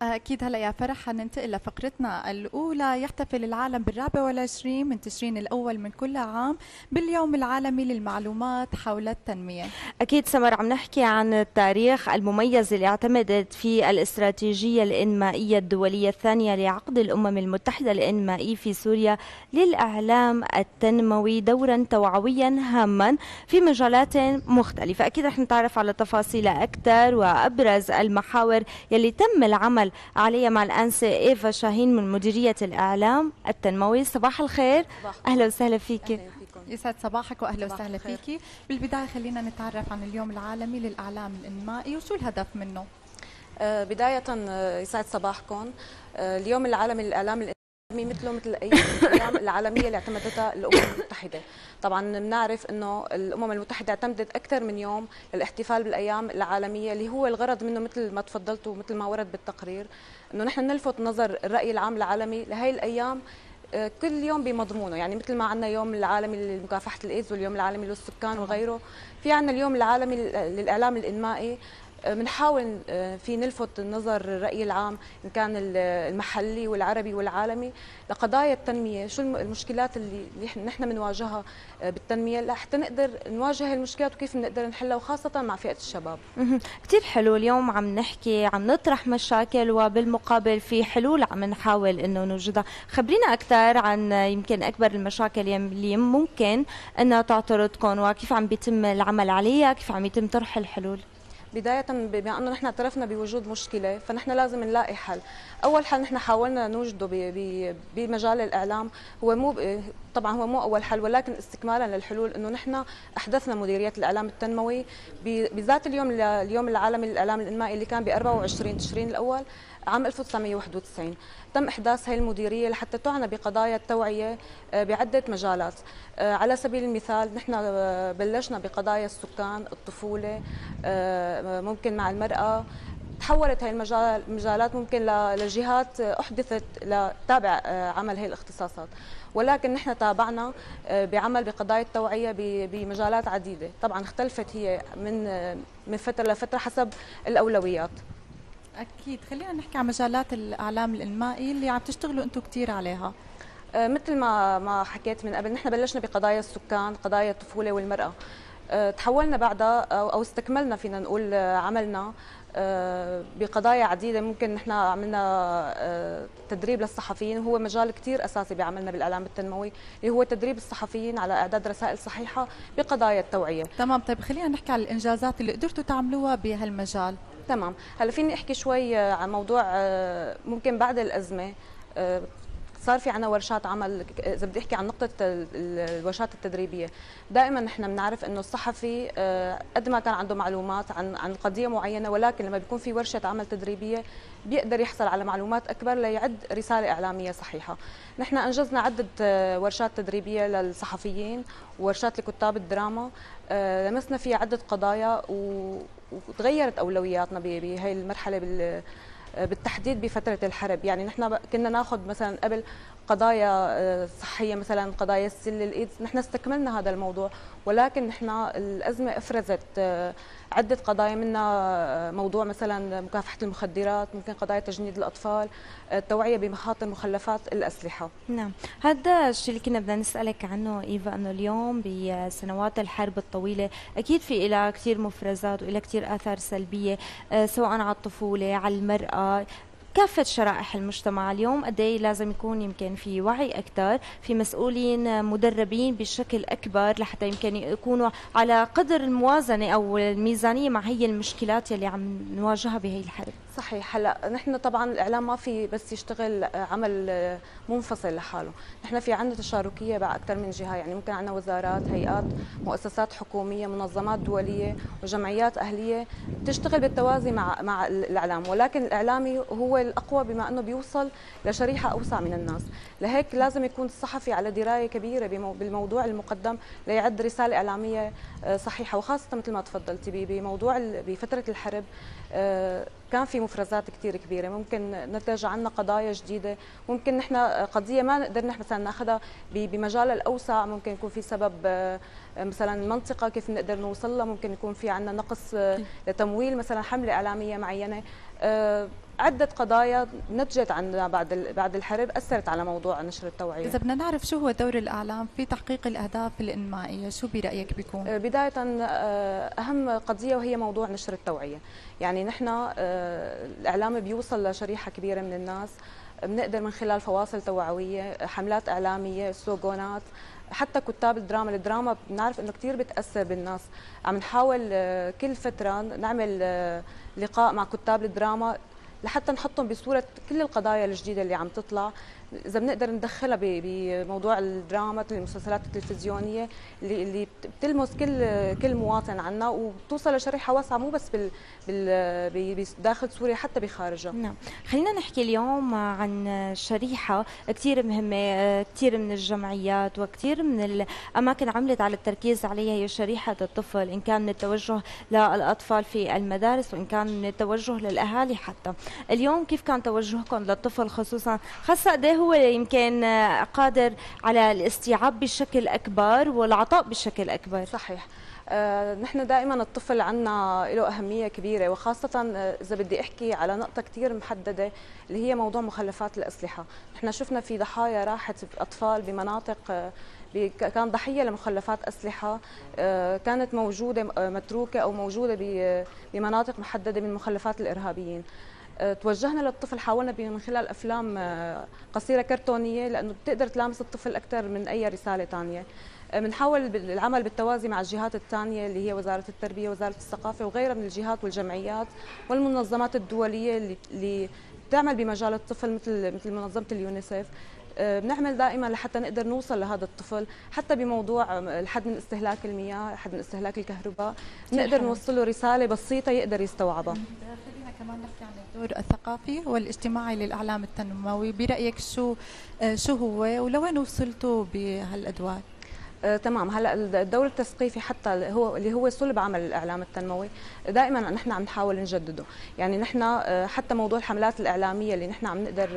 أكيد. هلا يا فرح حننتقل لفقرتنا الأولى. يحتفل العالم بال24 من تشرين الأول من كل عام باليوم العالمي للمعلومات حول التنمية. أكيد سمر، عم نحكي عن التاريخ المميز اللي اعتمدت فيه الاستراتيجية الإنمائية الدولية الثانية لعقد الأمم المتحدة الإنمائي في سوريا للإعلام التنموي دورا توعويا هاما في مجالات مختلفة. أكيد رح نتعرف على تفاصيل أكثر وأبرز المحاور يلي تم العمل عليها مع الأنسة إيفا شاهين من مديرية الإعلام التنموي. صباح الخير. أهلا وسهلا فيك. يسعد صباحك واهلا وسهلا فيكي. بالبدايه خلينا نتعرف عن اليوم العالمي للاعلام الانمائي وشو الهدف منه. بدايه يسعد صباحكم. اليوم العالمي للاعلام الانمائي مثله مثل اي الايام العالميه اللي اعتمدتها الامم المتحده. طبعا بنعرف انه الامم المتحده اعتمدت اكثر من يوم للاحتفال بالايام العالميه اللي هو الغرض منه مثل ما تفضلتوا ومثل ما ورد بالتقرير انه نحن نلفت نظر الراي العام العالمي لهي الايام كل يوم بمضمونه. يعني مثل ما عندنا يوم العالمي لمكافحه الايدز واليوم العالمي للسكان وغيره، في عندنا اليوم العالمي للاعلام الانمائي. بنحاول في نلفت النظر الرأي العام إن كان المحلي والعربي والعالمي لقضايا التنمية، شو المشكلات اللي نحن بنواجهها بالتنمية لحتى نقدر نواجه المشكلات وكيف بنقدر نحلها، وخاصة مع فئة الشباب. كثير حلو. اليوم عم نحكي، عم نطرح مشاكل وبالمقابل في حلول عم نحاول إنه نوجدها. خبرينا أكثر عن يمكن أكبر المشاكل اللي ممكن أنها تعترضكم وكيف عم بيتم العمل عليها، كيف عم يتم طرح الحلول. بداية بما أنه نحن اعترفنا بوجود مشكلة فنحن لازم نلاقي حل. أول حل نحن حاولنا نوجده بمجال الإعلام، هو طبعا هو مو أول حل ولكن استكمالا للحلول، أنه نحن أحدثنا مديرية الإعلام التنموي بذات اليوم العالمي للإعلام الإنمائي اللي كان ب 24 تشرين الأول عام 1991. تم إحداث هذه المديرية لحتى تعنى بقضايا التوعية بعدة مجالات. على سبيل المثال نحن بلشنا بقضايا السكان، الطفولة، ممكن مع المرأة. تحولت هذه المجالات ممكن لجهات أحدثت لتابع عمل هذه الاختصاصات، ولكن نحن تابعنا بعمل بقضايا التوعية بمجالات عديدة. طبعا اختلفت هي من فترة لفترة حسب الأولويات. أكيد. خلينا نحكي عن مجالات الإعلام الإنمائي اللي عم تشتغلوا أنتم كثير عليها. مثل ما حكيت من قبل، نحن بلشنا بقضايا السكان، قضايا الطفولة والمرأة. تحولنا بعدها أو استكملنا فينا نقول عملنا بقضايا عديدة. ممكن نحن عملنا تدريب للصحفيين، هو مجال كثير أساسي بعملنا بالإعلام التنموي اللي هو تدريب الصحفيين على إعداد رسائل صحيحة بقضايا التوعية. تمام. طيب خلينا نحكي عن الإنجازات اللي قدرتوا تعملوها بهالمجال. تمام. هلا فيني أحكي شوي عن موضوع ممكن بعد الأزمة صار في عنا ورشات عمل. اذا بدي احكي عن نقطه الورشات التدريبيه، دائما نحن بنعرف انه الصحفي قد ما كان عنده معلومات عن قضيه معينه، ولكن لما بيكون في ورشه عمل تدريبيه بيقدر يحصل على معلومات اكبر ليعد رساله اعلاميه صحيحه. نحن انجزنا عده ورشات تدريبيه للصحفيين وورشات لكتاب الدراما، لمسنا فيها عده قضايا وتغيرت اولوياتنا بهي المرحله بالتحديد بفترة الحرب. يعني نحن كنا ناخذ مثلا قبل قضايا صحية، مثلا قضايا السل، الايدز، نحن استكملنا هذا الموضوع، ولكن نحن الأزمة افرزت عدة قضايا، منها موضوع مثلا مكافحة المخدرات، ممكن قضايا تجنيد الأطفال، التوعية بمخاطر مخلفات الأسلحة. نعم، هذا الشيء اللي كنا بدنا نسألك عنه إيفا، أنه اليوم بسنوات الحرب الطويلة أكيد في إلها كثير مفرزات وإلها كثير آثار سلبية، سواء على الطفولة، على المرأة، كافة شرائح المجتمع. اليوم قد ايه لازم يكون يمكن في وعي أكثر، في مسؤولين مدربين بشكل أكبر لحتى يمكن يكونوا على قدر الموازنة أو الميزانية مع هي المشكلات يلي عم نواجهها بهي الحرب. صحيح. هلا نحن طبعا الاعلام ما في بس يشتغل عمل منفصل لحاله، نحن في عندنا تشاركيه مع اكثر من جهه. يعني ممكن عندنا وزارات، هيئات، مؤسسات حكوميه، منظمات دوليه وجمعيات اهليه تشتغل بالتوازي مع الاعلام، ولكن الاعلامي هو الاقوى بما انه بيوصل لشريحه اوسع من الناس. لهيك لازم يكون الصحفي على درايه كبيره بالموضوع المقدم ليعد رساله اعلاميه صحيحه، وخاصه مثل ما تفضلتي بموضوع بفتره الحرب كان في مفرزات كثير كبيره، ممكن نتج عنا قضايا جديده، ممكن نحن قضيه ما نقدر نحن مثلا ناخذها بمجالها الاوسع، ممكن يكون في سبب مثلا المنطقه كيف نقدر نوصل لها، ممكن يكون في عنا نقص لتمويل مثلا حمله اعلاميه معينه. عده قضايا نتجت عن بعد الحرب اثرت على موضوع نشر التوعيه. اذا بدنا نعرف شو هو دور الاعلام في تحقيق الاهداف الانمائيه، شو برايك بيكون؟ بدايه اهم قضيه وهي موضوع نشر التوعيه. يعني نحن الاعلام بيوصل لشريحه كبيره من الناس، بنقدر من خلال فواصل توعويه، حملات اعلاميه، سلوغانات، حتى كتاب الدراما بنعرف انه كثير بتاثر بالناس. عم نحاول كل فتره نعمل لقاء مع كتاب الدراما لحتى نحطهم بصوره كل القضايا الجديده اللي عم تطلع، اذا بنقدر ندخلها بموضوع الدراما، المسلسلات التلفزيونيه اللي بتلمس كل مواطن عنا وبتوصل لشريحه واسعه، مو بس داخل سوريا، حتى بخارجها. نعم، خلينا نحكي اليوم عن شريحة كثير مهمة، كثير من الجمعيات وكثير من الأماكن عملت على التركيز عليها، هي شريحة الطفل، إن كان من التوجه للأطفال في المدارس وإن كان من التوجه للأهالي. حتى اليوم كيف كان توجهكم للطفل خصوصا، خاصة قد هو يمكن قادر على الاستيعاب بشكل أكبر والعطاء بشكل أكبر؟ صحيح. نحن دائما الطفل عنا له أهمية كبيرة، وخاصة إذا بدي أحكي على نقطة كتير محددة اللي هي موضوع مخلفات الأسلحة. نحن شفنا في ضحايا راحت أطفال بمناطق كان ضحية لمخلفات أسلحة كانت موجودة متروكة أو موجودة بمناطق محددة من مخلفات الإرهابيين. توجهنا للطفل، حاولنا من خلال أفلام قصيرة كرتونية لأنه بتقدر تلامس الطفل أكثر من أي رسالة ثانية. بنحاول العمل بالتوازي مع الجهات الثانية اللي هي وزارة التربية، وزارة الثقافة، وغيرها من الجهات والجمعيات والمنظمات الدولية اللي بتعمل بمجال الطفل مثل منظمة اليونيسف. بنعمل دائما لحتى نقدر نوصل لهذا الطفل، حتى بموضوع الحد من استهلاك المياه، حد من استهلاك الكهرباء، نقدر نوصل له رسالة بسيطة يقدر يستوعبها. خلينا كمان نحكي عن الدور الثقافي والاجتماعي للإعلام التنموي، برأيك شو هو ولوين وصلتوا بهالأدوار؟ تمام. هلا الدور التثقيفي حتى اللي هو صلب عمل الاعلام التنموي دائما نحن عم نحاول نجدده. يعني نحن حتى موضوع الحملات الاعلاميه اللي نحن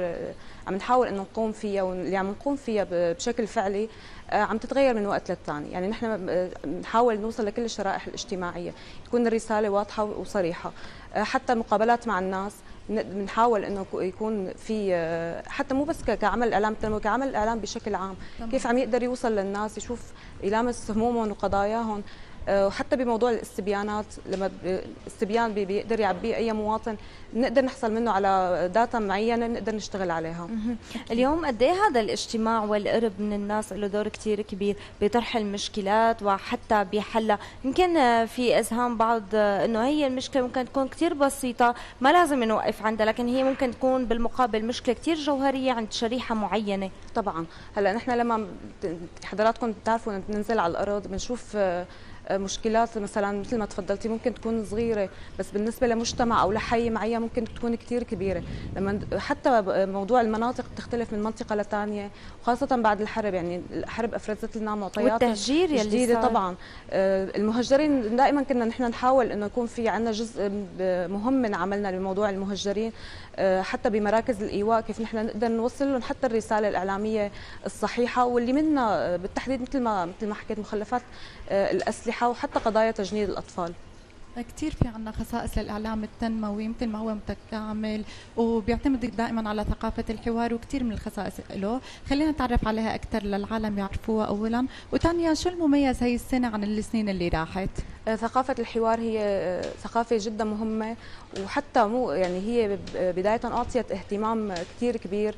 عم نحاول انه نقوم فيها واللي عم نقوم فيها بشكل فعلي عم تتغير من وقت للثاني. يعني نحن بنحاول نوصل لكل الشرائح الاجتماعيه، تكون الرساله واضحه وصريحه. حتى مقابلات مع الناس بنحاول انه يكون في، حتى مو بس كعمل اعلام التنموي، كعمل الاعلام بشكل عام. كيف عم يقدر يوصل للناس، يشوف يلامس همومهم وقضاياهم. وحتى بموضوع الاستبيانات، لما الاستبيان بيقدر يعبيه اي مواطن، بنقدر نحصل منه على داتا معينه بنقدر نشتغل عليها. اليوم قد ايه هذا الاجتماع والقرب من الناس له دور كثير كبير بطرح المشكلات وحتى بحلها. يمكن في اذهان بعض انه هي المشكله ممكن تكون كثير بسيطه ما لازم نوقف عندها، لكن هي ممكن تكون بالمقابل مشكله كثير جوهريه عند شريحه معينه. طبعا. هلا نحن لما حضراتكم بتعرفوا ننزل على الارض بنشوف مشكلات مثلا مثل ما تفضلتي ممكن تكون صغيره، بس بالنسبه لمجتمع او لحي معين ممكن تكون كثير كبيره. لما حتى موضوع المناطق بتختلف من منطقه لثانيه، وخاصه بعد الحرب. يعني الحرب افرزت لنا معطيات والتهجير جديده. طبعا المهجرين دائما كنا نحن نحاول انه يكون في عندنا جزء مهم من عملنا بموضوع المهجرين، حتى بمراكز الايواء، كيف نحن نقدر نوصل لهم حتى الرساله الاعلاميه الصحيحه، واللي منا بالتحديد مثل ما حكيت مخلفات الاسلحه وحتى قضايا تجنيد الاطفال. كثير في عنا خصائص للإعلام التنموي مثل ما هو متكامل وبيعتمد دائما على ثقافة الحوار، وكثير من الخصائص له. خلينا نتعرف عليها أكثر للعالم يعرفوها أولا، وثانيا شو المميز هي السنة عن السنين اللي راحت؟ ثقافة الحوار هي ثقافة جدا مهمة، وحتى مو يعني هي بداية أعطيت اهتمام كثير كبير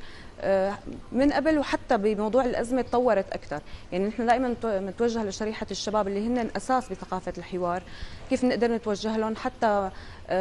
من قبل، وحتى بموضوع الأزمة تطورت أكثر. يعني نحن دائما نتوجه لشريحة الشباب اللي هن أساس بثقافة الحوار، كيف نقدر نتوجه لهم حتى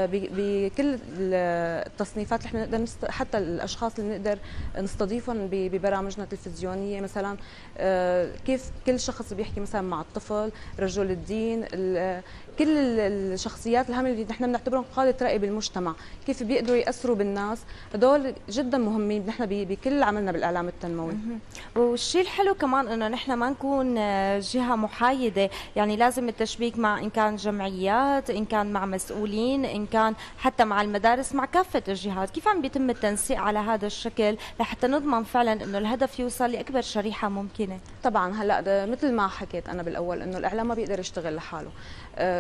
بكل التصنيفات اللي نقدر حتى الاشخاص اللي نقدر نستضيفهم ببرامجنا التلفزيونيه. مثلا كيف كل شخص بيحكي مثلا مع الطفل، رجل الدين، كل الشخصيات الهامه اللي نحن بنعتبرهم قاده راي بالمجتمع، كيف بيقدروا ياثروا بالناس. هدول جدا مهمين نحن بكل عملنا بالاعلام التنموي. والشيء الحلو كمان انه نحن ما نكون جهه محايده، يعني لازم التشبيك مع ان كان جمعيات، ان كان مع مسؤولين، ان كان حتى مع المدارس، مع كافه الجهات. كيف عم بيتم التنسيق على هذا الشكل لحتى نضمن فعلا انه الهدف يوصل لاكبر شريحه ممكنه؟ طبعا. هلا مثل ما حكيت انا بالاول انه الاعلام ما بيقدر يشتغل لحاله.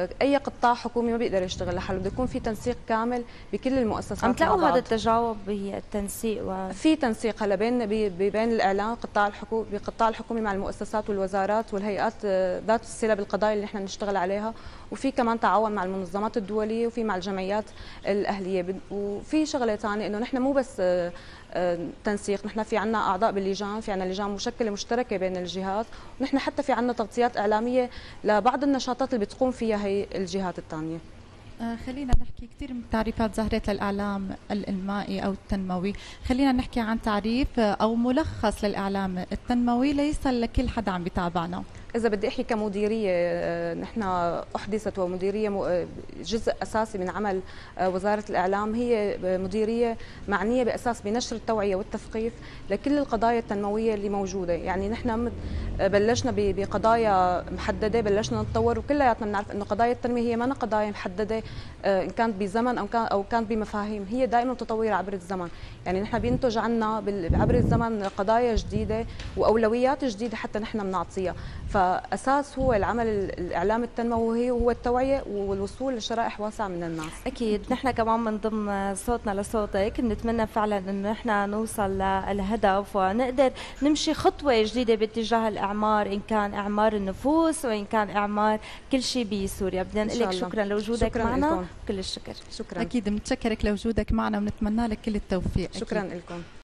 اي قطاع حكومي ما بيقدر يشتغل لحاله، بده يكون في تنسيق كامل بكل المؤسسات. عم تلاقوا هذا التجاوب بالتنسيق في تنسيق هلا بين الاعلام بالقطاع الحكومي مع المؤسسات والوزارات والهيئات ذات الصله بالقضايا اللي نحن نشتغل عليها، وفي كمان تعاون مع المنظمات الدوليه وفي مع الجمعيات الاهليه. وفي شغله ثانيه انه نحن مو بس تنسيق، نحن في عنا اعضاء باللجان، في عنا لجان مشكله مشتركه بين الجهات، ونحن حتى في عنا تغطيات اعلاميه لبعض النشاطات اللي بتقوم فيها هي الجهات الثانيه. خلينا نحكي كثير من تعريفات ظهرت للإعلام الإنمائي أو التنموي. خلينا نحكي عن تعريف أو ملخص للإعلام التنموي ليس لكل حدا عم بيتابعنا. إذا بدي أحكي كمديرية، نحن أحدثت ومديرية جزء أساسي من عمل وزارة الإعلام، هي مديرية معنية بأساس بنشر التوعية والتثقيف لكل القضايا التنموية اللي موجودة. يعني نحن بلشنا بقضايا محددة، بلشنا نتطور، وكلياتنا بنعرف إنه قضايا التنمية هي ما قضايا محددة إن كانت بزمن أو كانت بمفاهيم، هي دائما متطورة عبر الزمن. يعني نحن بينتج عنا عبر الزمن قضايا جديدة وأولويات جديدة حتى نحن بنعطيها. فأساس هو العمل الإعلام التنموي هو التوعية والوصول لشرائح واسعة من الناس. أكيد نحن كمان من ضمن صوتنا لصوتك نتمنى فعلا إنه نحن نوصل للهدف ونقدر نمشي خطوة جديدة باتجاه الإعمار، إن كان إعمار النفوس وإن كان إعمار كل شيء بسوريا. بدنا نقول لك شكرا لوجودك معنا، كل الشكر. شكرا. أكيد بنتشكرك لوجودك معنا ونتمنى لك كل التوفيق. شكرا لكم.